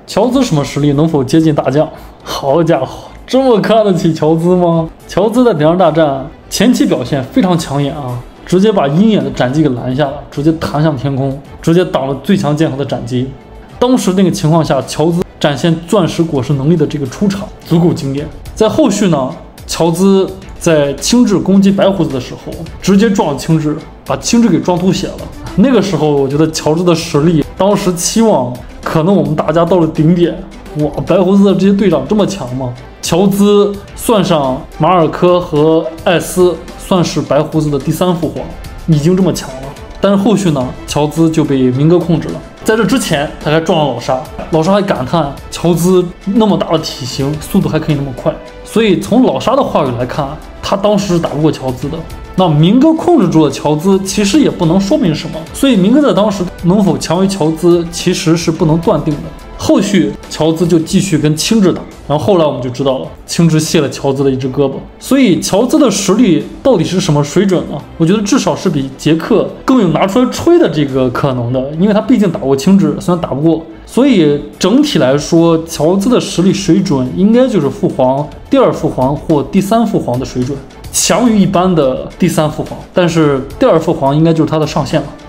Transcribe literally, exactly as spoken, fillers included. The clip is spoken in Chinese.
乔兹什么实力？能否接近大将？好家伙，这么看得起乔兹吗？乔兹在顶上大战前期表现非常抢眼啊，直接把鹰眼的斩击给拦下了，直接弹向天空，直接挡了最强剑豪的斩击。当时那个情况下，乔兹展现钻石果实能力的这个出场足够惊艳。在后续呢，乔兹在青雉攻击白胡子的时候，直接撞青雉，把青雉给撞吐血了。那个时候，我觉得乔治的实力，当时期望可能我们大家到了顶点。哇，白胡子的这些队长这么强吗？乔兹算上马尔科和艾斯，算是白胡子的第三父皇，已经这么强了。但是后续呢，乔兹就被明哥控制了。在这之前，他还撞了老沙，老沙还感叹乔兹那么大的体型，速度还可以那么快。所以从老沙的话语来看，他当时是打不过乔兹的。那明哥控制住了乔兹，其实也不能说明什么。所以明哥在当时能否强于乔兹，其实是不能断定的。后续乔兹就继续跟青雉打，然后后来我们就知道了，青雉卸了乔兹的一只胳膊。所以乔兹的实力到底是什么水准呢？我觉得至少是比杰克更有拿出来吹的这个可能的，因为他毕竟打过青雉，虽然打不过。所以整体来说，乔兹的实力水准应该就是父皇、第二父皇或第三父皇的水准，强于一般的第三父皇，但是第二父皇应该就是他的上限了。